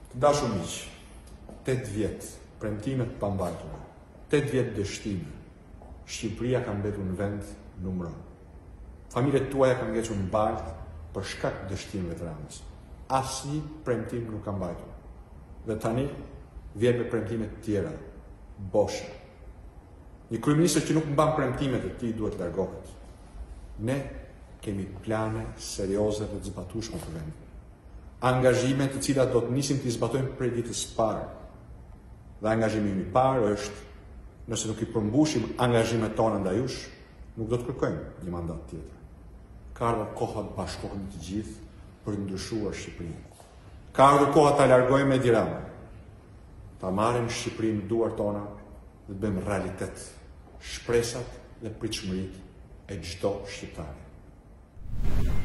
Të dashur miq, 8 vjet premtimet pambajtura, 8 vjet dështime, Shqipëria ka mbetur në vend numëron. Familjet tuaja kanë ngecur në bardh për shkak të dështimeve të Ramës. Asnjë premtim nuk ka mbajtur. Dhe tani vjen me premtime të tjera, bosha. Një kryeminist që nuk mban premtimet e tij duhet largohet. Ne kemi plane serioze dhe të zbatueshme për vendin. Angazhime të cilat do të nisim të zbatojmë prej ditës së parë. Dhe angazhimi i parë është, nëse nuk i përmbushim angazhimet tona ndaj jush, nuk do të kërkojmë një mandat tjetër. Ka ardhur koha të bashkohemi të gjithë për të ndryshuar Shqipërinë. Ka ardhur koha ta largojmë Edi Ramën, ta marrim Shqipërinë në duart tona dhe të bëjmë realitet shpresat dhe pritshmëritë e çdo shqiptari.